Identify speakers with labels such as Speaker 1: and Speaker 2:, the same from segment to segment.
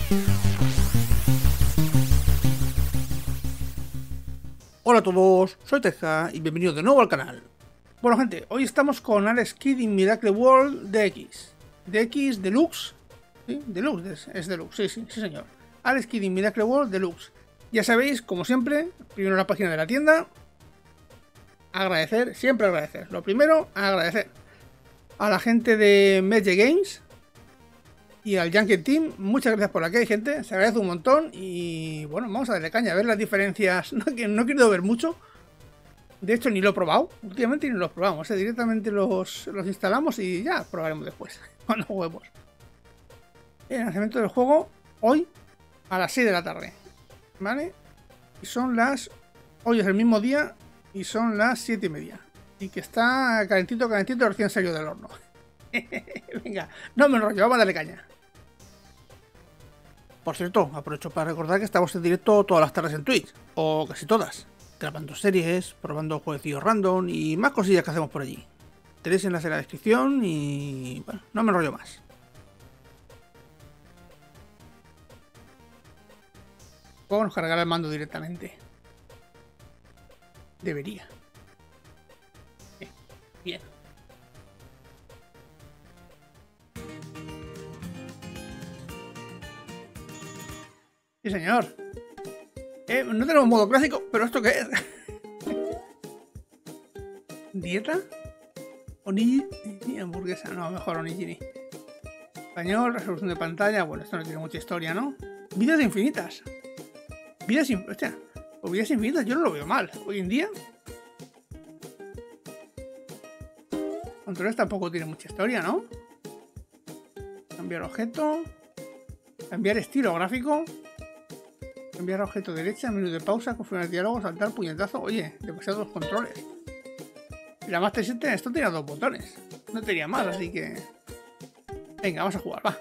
Speaker 1: Hola a todos, soy Teja y bienvenidos de nuevo al canal. Bueno gente, hoy estamos con Alex Kidd in Miracle World DX. DX Deluxe. ¿Sí? Deluxe, es Deluxe, sí señor. Alex Kidd in Miracle World Deluxe. Ya sabéis, como siempre, primero la página de la tienda. Agradecer, siempre agradecer. Lo primero, agradecer a la gente de Magic Games y al Junket Team. Muchas gracias por aquí, gente. Se agradece un montón. Y bueno, vamos a darle caña, a ver las diferencias. No he querido ver mucho. De hecho, ni lo he probado. Últimamente ni los probamos. Directamente los instalamos y ya probaremos después. Cuando juguemos. El lanzamiento del juego hoy a las 6 de la tarde. ¿Vale? Y son las... Hoy es el mismo día y son las 7:30. Y que está calentito, recién salió del horno. Venga, no me enrollo, vamos a darle caña. Por cierto, aprovecho para recordar que estamos en directo todas las tardes en Twitch, o casi todas, grabando series, probando jueguecillos random y más cosillas que hacemos por allí. Tenéis enlace en la descripción y... bueno, no me enrollo más. Podemos cargar el mando directamente. Debería. Bien. Sí, señor. No tenemos modo clásico, pero ¿esto qué es? ¿Dieta? Onigiri, hamburguesa. No, mejor onigiri. Español, resolución de pantalla. Bueno, esto no tiene mucha historia, ¿no? Vidas infinitas. Vidas infinitas. Hostia, pues vidas infinitas yo no lo veo mal. Hoy en día. Controles tampoco tiene mucha historia, ¿no? Cambiar objeto. Cambiar estilo gráfico. Cambiar objeto derecha, menú de pausa, configurar diálogo, saltar, puñetazo. Oye, demasiados controles. Y la Master System, esto tenía 2 botones. No tenía más, así que... venga, vamos a jugar, va.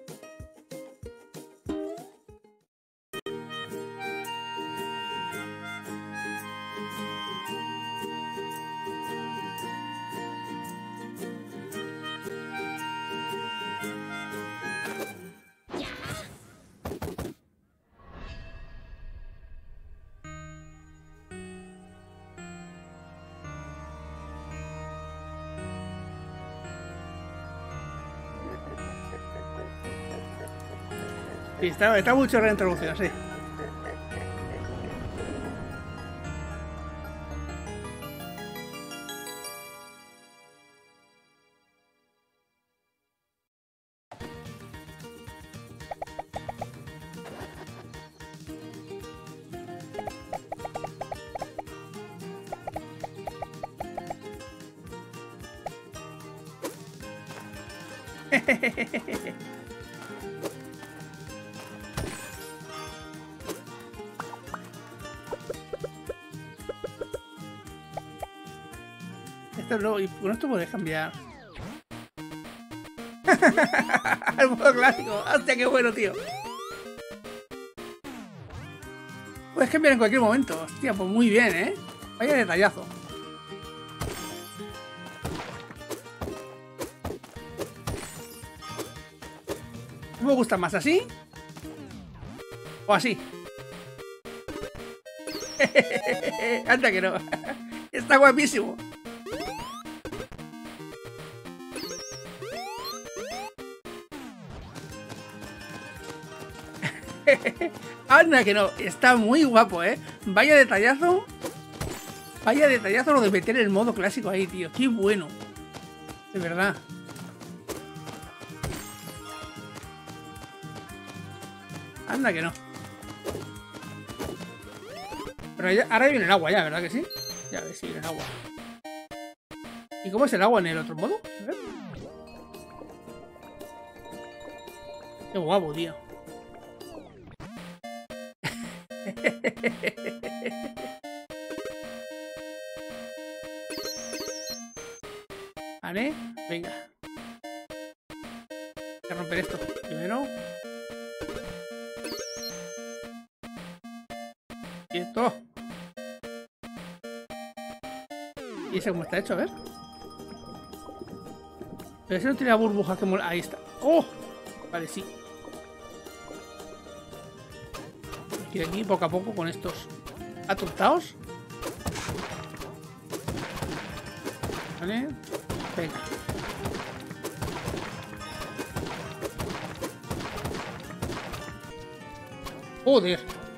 Speaker 1: Sí, está mucho la introducción, sí. Esto no, y con esto puedes cambiar. El modo clásico. Hostia, qué bueno, tío. Puedes cambiar en cualquier momento. Hostia, pues muy bien, ¿eh? Vaya detallazo. ¿Me gusta más así? ¿O así? Anda que no. Está guapísimo. Anda que no. Está muy guapo, ¿eh? Vaya detallazo. Vaya detallazo lo de meter el modo clásico ahí, tío. Qué bueno. De verdad. Anda que no. Pero ya, ahora viene el agua ya, ¿verdad que sí? Ya ves, sí, viene el agua. ¿Y cómo es el agua en el otro modo? A ver. Qué guapo, tío. Vale, venga. Voy a romper esto primero. Quieto. ¿Y ese cómo está hecho? A ver. Pero ese no tiene la burbuja que mola. Ahí está. ¡Oh! Vale, sí. Y aquí poco a poco con estos atontados. Vale. Venga. Joder.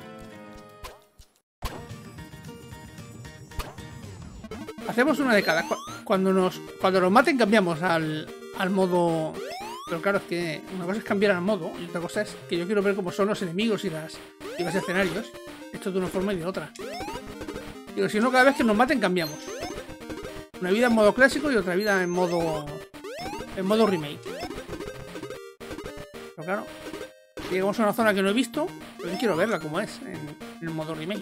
Speaker 1: Hacemos una de cada. Cuando nos maten cambiamos al modo. Pero claro, es que una cosa es cambiar al modo y otra cosa es que yo quiero ver cómo son los enemigos y los escenarios. Esto de una forma y de otra. Digo, si no, cada vez que nos maten cambiamos. Una vida en modo clásico y otra vida en modo remake. Pero claro, llegamos a una zona que no he visto, pero yo quiero verla como es en el modo remake.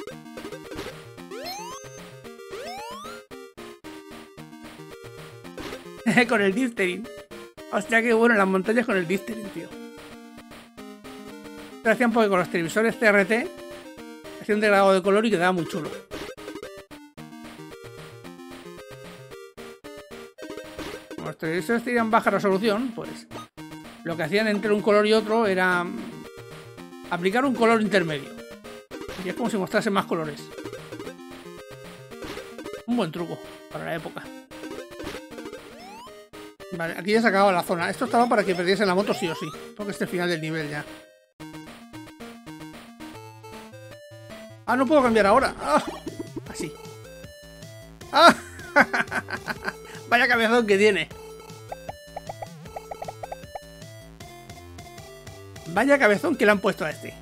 Speaker 1: Con el Diphtherin. Hostia, qué bueno, las montañas con el Diphtherin, tío. Lo hacían porque con los televisores CRT hacía un degradado de color y quedaba muy chulo. Como los televisores tenían baja resolución, pues lo que hacían entre un color y otro era aplicar un color intermedio. Y es como si mostrase más colores. Un buen truco para la época. Vale, aquí ya se acababa la zona. Esto estaba para que perdiese la moto sí o sí. Porque este es el final del nivel ya. Ah, no puedo cambiar ahora. Ah, así. Ah, vaya cabezón que tiene. Vaya cabezón que le han puesto a este.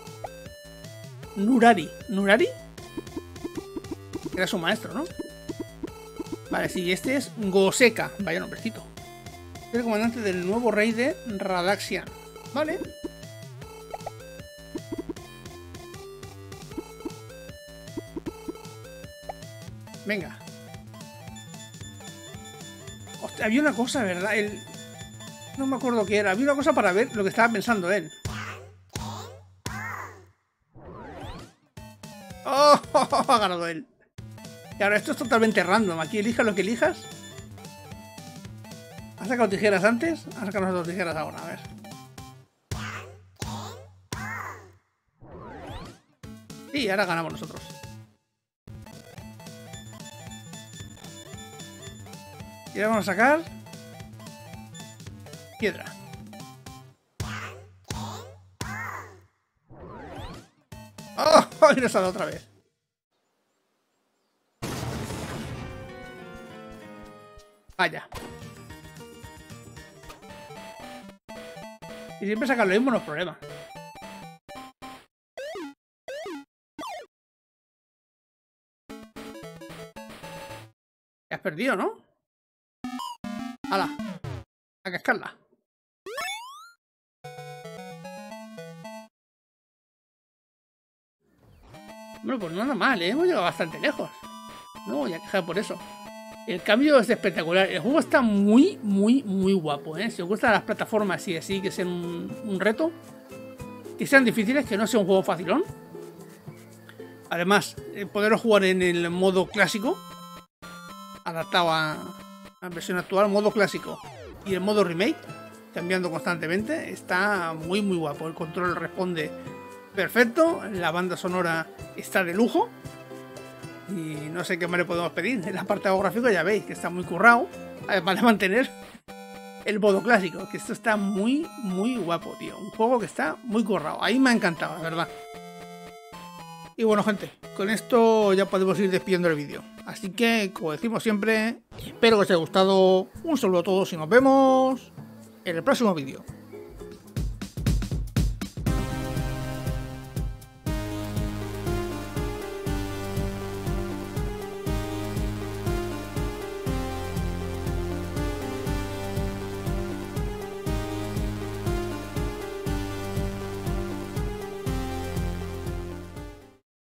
Speaker 1: Nurari. ¿Nurari? Era su maestro, ¿no? Vale, sí, este es Goseka. Vaya nombrecito. Es el comandante del nuevo rey de Radaxian. Vale. Venga. Hostia, había una cosa, ¿verdad? No me acuerdo qué era. Había una cosa para ver lo que estaba pensando él. ¡Oh! Ha ganado él. Y ahora esto es totalmente random. Aquí elijas lo que elijas. ¿Has sacado tijeras antes? Has sacado las dos tijeras ahora, a ver. Sí, ahora ganamos nosotros. Y ahora vamos a sacar piedra. ¡Oh! Y nos ha dado otra vez. Vaya. Y siempre sacar lo mismo no es problema. Ya has perdido, ¿no? ¡Hala! A cascarla. Bueno, pues nada mal, ¿eh? Hemos llegado bastante lejos. No voy a quejar por eso. El cambio es espectacular. El juego está muy, muy, muy guapo, ¿eh? Si os gustan las plataformas y así, que sean un reto, que sean difíciles, que no sea un juego facilón. Además, poderlo jugar en el modo clásico, adaptado a la versión actual, modo clásico y el modo remake, cambiando constantemente, está muy, muy guapo. El control responde perfecto, la banda sonora está de lujo. Y no sé qué más le podemos pedir. El apartado gráfico ya veis que está muy currado. Para mantener el modo clásico. Que esto está muy, muy guapo, tío. Un juego que está muy currado. Ahí me ha encantado, la verdad. Y bueno, gente, con esto ya podemos ir despidiendo el vídeo. Así que, como decimos siempre, espero que os haya gustado. Un saludo a todos y nos vemos en el próximo vídeo.